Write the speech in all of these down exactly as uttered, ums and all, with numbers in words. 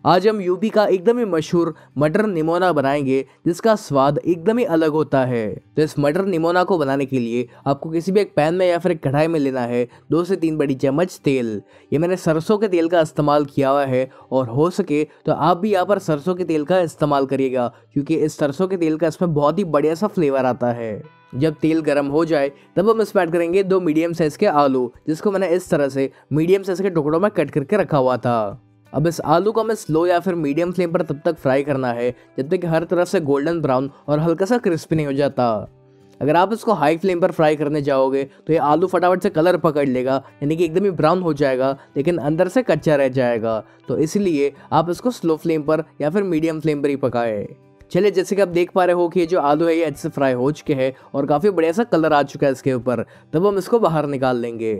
आज हम यूपी का एकदम ही मशहूर मटर निमोना बनाएंगे जिसका स्वाद एकदम ही अलग होता है। तो इस मटर निमोना को बनाने के लिए आपको किसी भी एक पैन में या फिर एक कढ़ाई में लेना है दो से तीन बड़ी चम्मच तेल। ये मैंने सरसों के तेल का इस्तेमाल किया हुआ है और हो सके तो आप भी यहाँ पर सरसों के तेल का इस्तेमाल करिएगा क्योंकि इस सरसों के तेल का इसमें बहुत ही बढ़िया सा फ्लेवर आता है। जब तेल गर्म हो जाए तब हम इसमें ऐड करेंगे दो मीडियम साइज के आलू जिसको मैंने इस तरह से मीडियम साइज के टुकड़ों में कट करके रखा हुआ था। अब इस आलू को हमें स्लो या फिर मीडियम फ्लेम पर तब तक फ्राई करना है जब तक कि हर तरफ से गोल्डन ब्राउन और हल्का सा क्रिस्पी नहीं हो जाता। अगर आप इसको हाई फ्लेम पर फ्राई करने जाओगे तो ये आलू फटाफट से कलर पकड़ लेगा, यानी कि एकदम ही ब्राउन हो जाएगा लेकिन अंदर से कच्चा रह जाएगा। तो इसलिए आप इसको स्लो फ्लेम पर या फिर मीडियम फ्लेम पर ही पकाए। चलिए, जैसे कि आप देख पा रहे हो कि ये जो आलू है ये अच्छे से फ्राई हो चुके हैं और काफ़ी बढ़िया सा कलर आ चुका है इसके ऊपर। तब हम इसको बाहर निकाल लेंगे।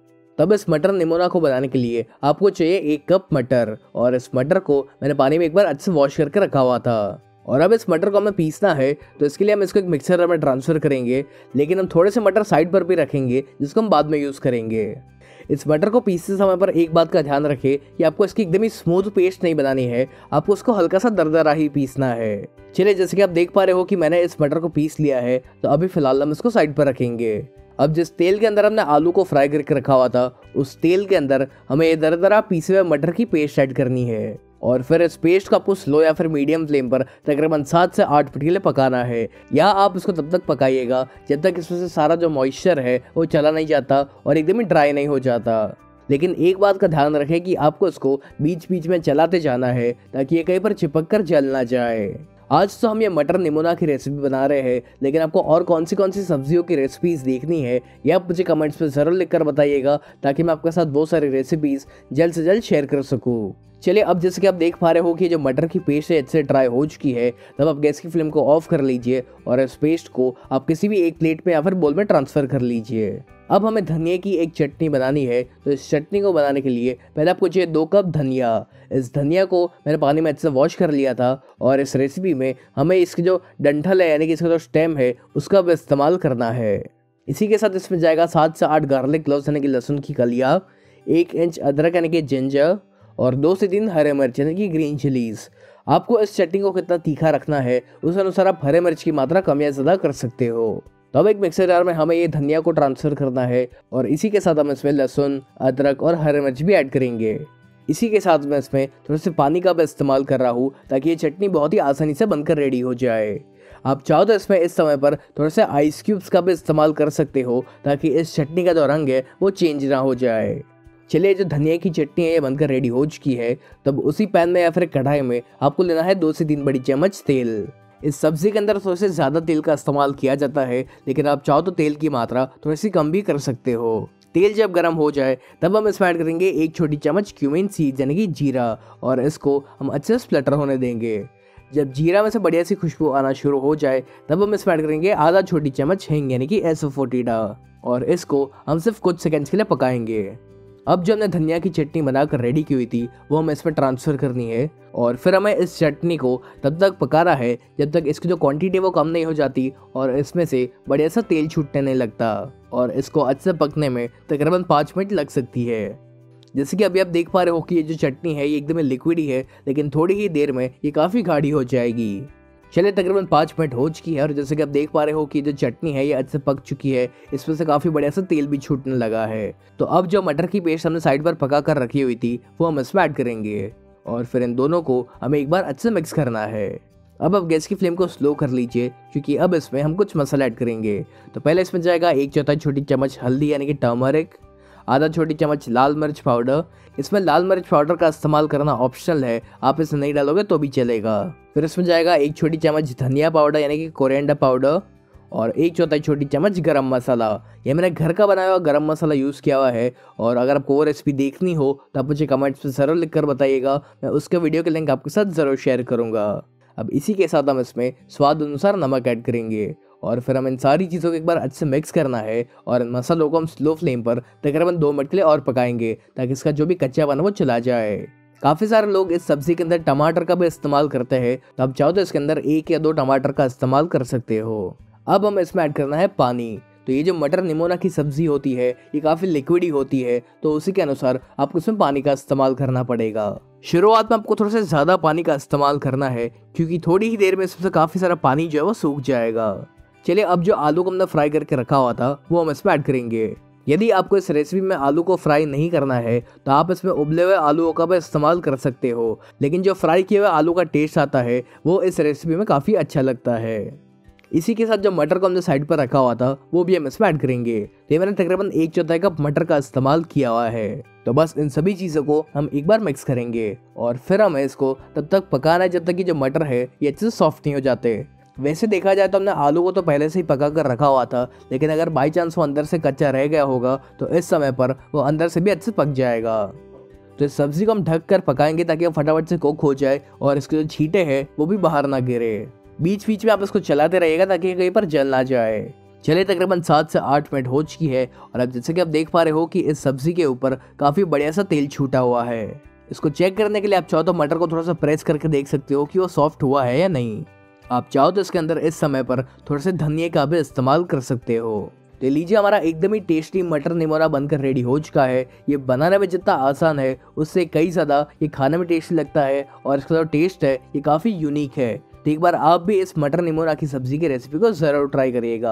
तब इस मटर निमोना को बनाने के लिए आपको चाहिए एक कप मटर और इस मटर को मैंने पानी में एक बार अच्छे से वॉश करके रखा हुआ था। और अब इस मटर को हमें पीसना है तो इसके लिए हम इसको एक मिक्सर में ट्रांसफ़र करेंगे, लेकिन हम थोड़े से मटर साइड पर भी रखेंगे जिसको हम बाद में यूज़ करेंगे। इस मटर को पीसते समय पर एक बात का ध्यान रखें कि आपको इसकी एकदम ही स्मूथ पेस्ट नहीं बनानी है, आपको उसको हल्का सा दरदरा ही पीसना है। चलिए, जैसे कि आप देख पा रहे हो कि मैंने इस मटर को पीस लिया है तो अभी फिलहाल हम इसको साइड पर रखेंगे। अब जिस तेल के अंदर हमने आलू को फ्राई करके रखा हुआ था उस तेल के अंदर हमें ये दरदरा पीसे हुए मटर की पेस्ट ऐड करनी है और फिर इस पेस्ट को आपको स्लो या फिर मीडियम फ्लेम पर तकरीबन सात से आठ मिनट के लिए पकाना है। या आप इसको तब तक पकाइएगा जब तक इसमें से सारा जो मॉइस्चर है वो चला नहीं जाता और एकदम ही ड्राई नहीं हो जाता। लेकिन एक बात का ध्यान रखें कि आपको इसको बीच बीच में चलाते जाना है ताकि ये कहीं पर चिपक कर जल ना जाए। आज तो हम ये मटर निमोना की रेसिपी बना रहे हैं, लेकिन आपको और कौन सी कौन सी सब्जियों की रेसिपीज देखनी है ये आप मुझे कमेंट्स में ज़रूर लिखकर बताइएगा ताकि मैं आपके साथ बहुत सारी रेसिपीज जल्द से जल्द शेयर कर सकूँ। चलिए, अब जैसे कि आप देख पा रहे हो कि जो मटर की पेस्ट है अच्छे से ड्राई हो चुकी है, तब आप गैस की फ्लेम को ऑफ कर लीजिए और इस पेस्ट को आप किसी भी एक प्लेट में या फिर बोल में ट्रांसफ़र कर लीजिए। अब हमें धनिया की एक चटनी बनानी है तो इस चटनी को बनाने के लिए पहले आपको चाहिए दो कप धनिया। इस धनिया को मैंने पानी में अच्छे से वॉश कर लिया था और इस रेसिपी में हमें इसकी जो डंठल है यानी कि इसका जो स्टेम है उसका भी इस्तेमाल करना है। इसी के साथ इसमें जाएगा सात से आठ गार्लिक क्लोव्स यानी कि लहसुन की कलियाँ, एक इंच अदरक यानी कि जिंजर और दो से तीन हरे मिर्च यानी कि ग्रीन चिलीज। आपको इस चटनी को कितना तीखा रखना है उस अनुसार आप हरे मिर्च की मात्रा कम या ज़्यादा कर सकते हो। तो अब एक मिक्सर जार में हमें ये धनिया को ट्रांसफ़र करना है और इसी के साथ हम इसमें लहसुन, अदरक और हरे मिर्च भी ऐड करेंगे। इसी के साथ मैं इसमें थोड़े से पानी का भी इस्तेमाल कर रहा हूँ ताकि ये चटनी बहुत ही आसानी से बनकर रेडी हो जाए। आप चाहो तो इसमें इस समय पर थोड़े से आइस क्यूब्स का भी इस्तेमाल कर सकते हो ताकि इस चटनी का जो रंग है वो चेंज ना हो जाए। चलिए, जो धनिया की चटनी है ये बनकर रेडी हो चुकी है। तब उसी पैन में या फिर कढ़ाई में आपको लेना है दो से तीन बड़ी चम्मच तेल। इस सब्जी के अंदर थोड़े से ज़्यादा तेल का इस्तेमाल किया जाता है, लेकिन आप चाहो तो तेल की मात्रा थोड़ी सी कम भी कर सकते हो। तेल जब गर्म हो जाए तब हम इसमें ऐड करेंगे एक छोटी चम्मच क्यूमिन सीड्स यानी कि जीरा और इसको हम अच्छे से स्प्लटर होने देंगे। जब जीरा में से बढ़िया सी खुशबू आना शुरू हो जाए तब हम इसमें ऐड करेंगे आधा छोटी चम्मच हींग यानी कि एसोफोटिडा और इसको हम सिर्फ कुछ सेकंड्स के लिए पकाएंगे। अब जो हमने धनिया की चटनी बनाकर रेडी की हुई थी वो हमें इसमें ट्रांसफ़र करनी है और फिर हमें इस चटनी को तब तक पकाना है जब तक इसकी जो क्वांटिटी है वो कम नहीं हो जाती और इसमें से बढ़िया सा तेल छूटने नहीं लगता। और इसको अच्छे से पकने में तकरीबन पाँच मिनट लग सकती है। जैसे कि अभी आप देख पा रहे हो कि ये जो चटनी है ये एकदम लिक्विड ही है, लेकिन थोड़ी ही देर में ये काफ़ी गाढ़ी हो जाएगी। चलिए, तकरीबन पाँच मिनट हो चुकी है और जैसे कि आप देख पा रहे हो कि जो चटनी है ये अच्छे से पक चुकी है, इसमें से काफ़ी बढ़िया सा तेल भी छूटने लगा है। तो अब जो मटर की पेस्ट हमने साइड पर पका कर रखी हुई थी वो हम इसमें ऐड करेंगे और फिर इन दोनों को हमें एक बार अच्छे से मिक्स करना है। अब अब गैस की फ्लेम को स्लो कर लीजिए क्योंकि अब इसमें हम कुछ मसाला ऐड करेंगे। तो पहले इसमें जाएगा एक चौथाई छोटी चम्मच हल्दी यानी कि टर्मरिक, आधा छोटी चम्मच लाल मिर्च पाउडर। इसमें लाल मिर्च पाउडर का इस्तेमाल करना ऑप्शनल है, आप इसे नहीं डालोगे तो भी चलेगा। फिर इसमें जाएगा एक छोटी चम्मच धनिया पाउडर यानी कि कोरिएंडर पाउडर और एक चौथाई छोटी चम्मच गरम मसाला। यह मैंने घर का बनाया हुआ गरम मसाला यूज़ किया हुआ है और अगर आपको वो रेसिपी देखनी हो तो आप मुझे कमेंट्स में ज़रूर लिख कर बताइएगा, मैं उसके वीडियो के लिंक आपके साथ ज़रूर शेयर करूँगा। अब इसी के साथ हम इसमें स्वाद अनुसार नमक ऐड करेंगे और फिर हम इन सारी चीज़ों को एक बार अच्छे से मिक्स करना है और इन मसालों को हम स्लो फ्लेम पर तकरीबन दो मिनट के लिए और पकाएंगे ताकि इसका जो भी कच्चापन है वो चला जाए। काफ़ी सारे लोग इस सब्जी के अंदर टमाटर का भी इस्तेमाल करते हैं, तो आप चाहो तो इसके अंदर एक या दो टमाटर का इस्तेमाल कर सकते हो। अब हम इसमें ऐड करना है पानी। तो ये जो मटर निमोना की सब्जी होती है ये काफ़ी लिक्विडी होती है, तो उसी के अनुसार आपको इसमें पानी का इस्तेमाल करना पड़ेगा। शुरुआत में आपको थोड़ा सा ज़्यादा पानी का इस्तेमाल करना है क्योंकि थोड़ी ही देर में इसमें से काफ़ी सारा पानी जो है वो सूख जाएगा। चलिए अब जो आलू को हमने फ्राई करके रखा हुआ था वो हम इसमें ऐड करेंगे। यदि आपको इस रेसिपी में आलू को फ्राई नहीं करना है तो आप इसमें उबले हुए आलूओं का भी इस्तेमाल कर सकते हो, लेकिन जो फ्राई किए हुए आलू का टेस्ट आता है वो इस रेसिपी में काफ़ी अच्छा लगता है। इसी के साथ जो मटर को हमने साइड पर रखा हुआ था वो भी हम इसमें ऐड करेंगे। तो ये मैंने तकरीबन एक चौथाई कप मटर का इस्तेमाल किया हुआ है। तो बस इन सभी चीज़ों को हम एक बार मिक्स करेंगे और फिर हमें इसको तब तक पकाना है जब तक कि जो मटर है ये अच्छे से सॉफ्ट नहीं हो जाते। वैसे देखा जाए तो हमने आलू को तो पहले से ही पका कर रखा हुआ था, लेकिन अगर बाई चांस वो अंदर से कच्चा रह गया होगा तो इस समय पर वो अंदर से भी अच्छे से पक जाएगा। तो इस सब्जी को हम ढक कर पकाएंगे ताकि वो फटाफट से कुक हो जाए और इसके जो छींटे हैं वो भी बाहर ना गिरे। बीच बीच में आप इसको चलाते रहिएगा ताकि कहीं पर जल ना जाए। चलिए तकरीबन सात से आठ मिनट हो चुकी है और अब जैसे कि आप देख पा रहे हो कि इस सब्जी के ऊपर काफ़ी बढ़िया सा तेल छूटा हुआ है। इसको चेक करने के लिए आप चाहो तो मटर को थोड़ा सा प्रेस करके देख सकते हो कि वो सॉफ्ट हुआ है या नहीं। आप चाहो तो इसके अंदर इस समय पर थोड़े से धनिया का भी इस्तेमाल कर सकते हो। तो लीजिए हमारा एकदम ही टेस्टी मटर निमोना बनकर रेडी हो चुका है। ये बनाने में जितना आसान है उससे कई ज़्यादा ये खाने में टेस्टी लगता है और इसका जो टेस्ट है ये काफ़ी यूनिक है। तो एक बार आप भी इस मटर निमोना की सब्जी की रेसिपी को ज़रूर ट्राई करिएगा।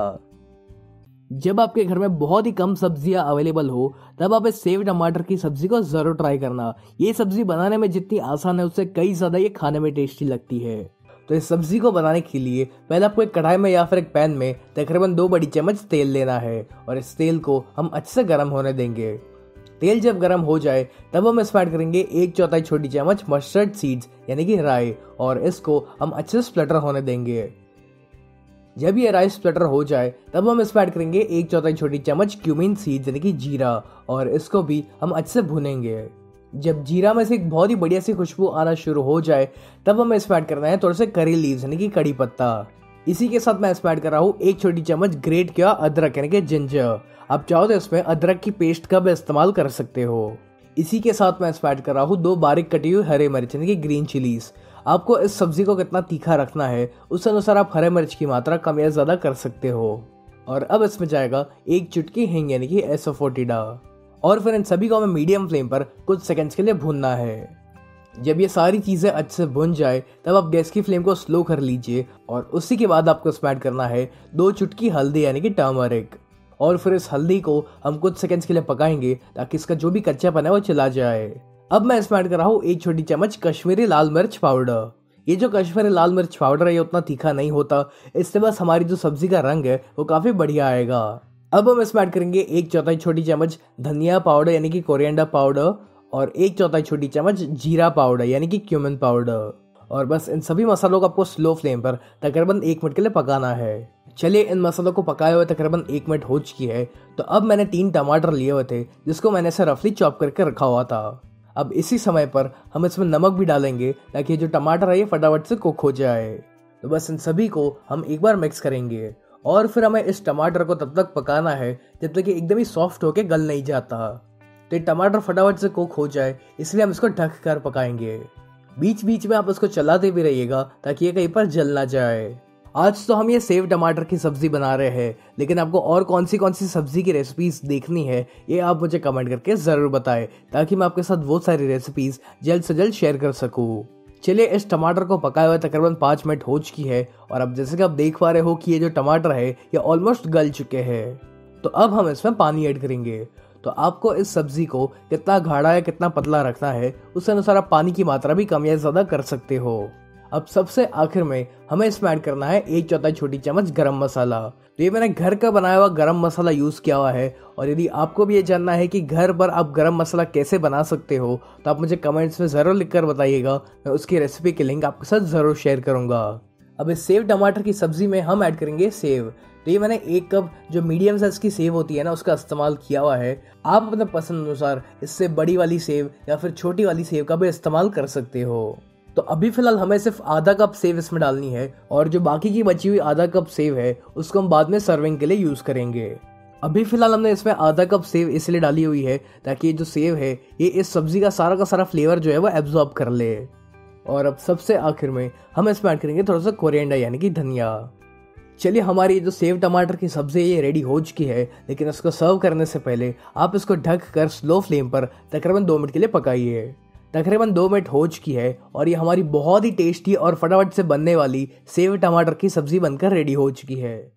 जब आपके घर में बहुत ही कम सब्जियां अवेलेबल हो तब आप इस सेव टमाटर की सब्जी को ज़रूर ट्राई करना। ये सब्जी बनाने में जितनी आसान है उससे कई ज़्यादा ये खाने में टेस्टी लगती है। तो इस सब्जी को बनाने के लिए पहले आपको एक कढ़ाई में या फिर एक पैन में तकरीबन दो बड़ी चम्मच तेल लेना है और इस तेल को हम अच्छे से गर्म होने देंगे। तेल जब गर्म हो जाए तब हम इसमें ऐड करेंगे एक चौथाई छोटी चम्मच मस्टर्ड सीड्स यानी कि राई और इसको हम अच्छे से स्प्लटर होने देंगे। जब ये राई स्प्लटर हो जाए तब हम इसमें ऐड करेंगे एक चौथाई छोटी चम्मच क्यूमिन सीड्स यानी कि जीरा और इसको भी हम अच्छे से भुनेंगे। जब जीरा में से एक बहुत ही बढ़िया सी खुशबू आना शुरू हो जाए तब हमें इसमें ऐड करना है थोड़े से करी लीव्स यानी कि कड़ी पत्ता। इसी के साथ मैं इसमें ऐड कर रहा हूँ एक छोटी चम्मच ग्रेट किया अदरक यानी कि जिंजर। आप चाहो तो इसमें अदरक की पेस्ट का भी इस्तेमाल कर सकते हो। इसी के साथ मैं इसमें ऐड कर रहा हूँ दो बारीक कटी हुई हरे मिर्च यानी कि ग्रीन चिलीज। आपको इस सब्जी को कितना तीखा रखना है उस अनुसार आप हरे मिर्च की मात्रा कम या ज्यादा कर सकते हो। और अब इसमें जाएगा एक चुटकी हींग यानी कि एसोफोटिडा और फिर इन सभी को हमें मीडियम फ्लेम पर कुछ सेकंड्स के लिए भूनना है। जब ये सारी चीज़ें अच्छे से भुन जाए तब आप गैस की फ्लेम को स्लो कर लीजिए और उसी के बाद आपको इसमें ऐड करना है दो चुटकी हल्दी यानी कि टर्मरिक और फिर इस हल्दी को हम कुछ सेकंड्स के लिए पकाएंगे ताकि इसका जो भी कच्चापन है वो चला जाए। अब मैं इसमें ऐड कर रहा हूँ एक छोटी चम्मच कश्मीरी लाल मिर्च पाउडर। ये जो कश्मीरी लाल मिर्च पाउडर है ये उतना तीखा नहीं होता, इससे बस हमारी जो सब्जी का रंग है वो काफ़ी बढ़िया आएगा। अब हम इसमें ऐड करेंगे एक चौथाई छोटी चम्मच धनिया पाउडर यानी कि कोरिएंडर पाउडर और एक चौथाई छोटी चम्मच जीरा पाउडर यानी कि क्यूमिन पाउडर और बस इन सभी मसालों को आपको स्लो फ्लेम पर तकरीबन एक मिनट के लिए पकाना है। चलिए इन मसालों को पकाए हुए तकरीबन एक मिनट हो चुकी है। तो अब मैंने तीन टमाटर लिए हुए थे जिसको मैंने इसे रफली चॉप करके रखा हुआ था। अब इसी समय पर हम इसमें नमक भी डालेंगे ताकि जो टमाटर है ये फटाफट से कुक हो जाए। तो बस इन सभी को हम एक बार मिक्स करेंगे और फिर हमें इस टमाटर को तब तक पकाना है जब तक कि एकदम ही सॉफ्ट होके गल नहीं जाता। तो ये टमाटर फटाफट से कुक हो जाए इसलिए हम इसको ढक कर पकाएंगे। बीच बीच में आप इसको चलाते भी रहिएगा ताकि ये कहीं पर जल ना जाए। आज तो हम ये सेव टमाटर की सब्जी बना रहे हैं, लेकिन आपको और कौन सी कौन सी सब्जी की रेसिपीज देखनी है ये आप मुझे कमेंट करके जरूर बताएं ताकि मैं आपके साथ वो सारी रेसिपीज जल्द से जल्द शेयर कर सकूं। चलिए इस टमाटर को पकाए हुए तकरीबन पाँच मिनट हो चुकी है और अब जैसे कि आप देख पा रहे हो कि ये जो टमाटर है ये ऑलमोस्ट गल चुके हैं। तो अब हम इसमें पानी ऐड करेंगे। तो आपको इस सब्जी को कितना गाढ़ा या कितना पतला रखना है उस अनुसार आप पानी की मात्रा भी कम या ज्यादा कर सकते हो। अब सबसे आखिर में हमें इसमें ऐड करना है एक चौथाई छोटी चम्मच गरम मसाला। तो ये मैंने घर का बनाया हुआ गरम मसाला यूज़ किया हुआ है और यदि आपको भी ये जानना है कि घर पर आप गरम मसाला कैसे बना सकते हो तो आप मुझे कमेंट्स में ज़रूर लिखकर बताइएगा, मैं उसकी रेसिपी की लिंक आपके साथ ज़रूर शेयर करूँगा। अब इस सेव टमाटर की सब्जी में हम ऐड करेंगे सेव। तो ये मैंने एक कप जो मीडियम साइज की सेव होती है ना उसका इस्तेमाल किया हुआ है। आप अपने पसंद अनुसार इससे बड़ी वाली सेव या फिर छोटी वाली सेव का भी इस्तेमाल कर सकते हो। तो अभी फिलहाल हमें सिर्फ आधा कप सेव इसमें डालनी है और जो बाकी की बची हुई आधा कप सेव है उसको हम बाद में सर्विंग के लिए यूज करेंगे। अभी फिलहाल हमने इसमें आधा कप सेव इसलिए डाली हुई है ताकि ये जो सेव है ये इस सब्जी का सारा का सारा फ्लेवर जो है वो एब्जॉर्ब कर ले। और अब सबसे आखिर में हम इसमें ऐड करेंगे थोड़ा सा कोरिएंडर यानी कि धनिया। चलिए हमारी जो सेव टमाटर की सब्जी है ये रेडी हो चुकी है, लेकिन इसको सर्व करने से पहले आप इसको ढक कर स्लो फ्लेम पर तकरीबन दो मिनट के लिए पकाइए। तकरीबन दो मिनट हो चुकी है और ये हमारी बहुत ही टेस्टी और फटाफट से बनने वाली सेव टमाटर की सब्जी बनकर रेडी हो चुकी है।